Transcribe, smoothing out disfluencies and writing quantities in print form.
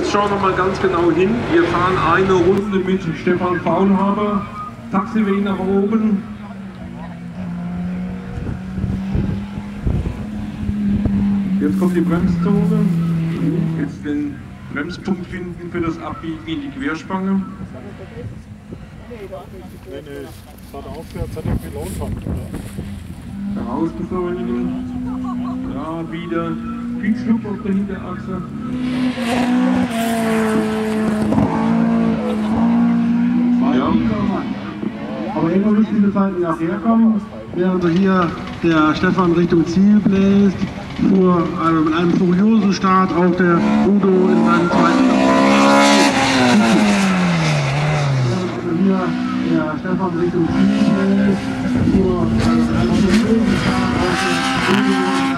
jetzt schauen wir mal ganz genau hin. Wir fahren eine Runde mit Stefan Faulhaber, Taxiweg nach oben. Jetzt kommt die Bremszone. Jetzt den Bremspunkt finden für das Abbiegen in die Querspange. Nee, es hat aufwärts, hat er Pilot hat. Herausbeschleunigen. Ja, wieder viel Schluck auf der Hinterachse. Ja. Aber immer müssen diese Zeiten nachher kommen, während hier der Stefan Richtung Ziel bläst, fuhr mit einem furiosen Start auch der Udo in seinem zweiten. Hier der Stefan Richtung Ziel bläst, fuhr mit einem furiosen Start auch der Udo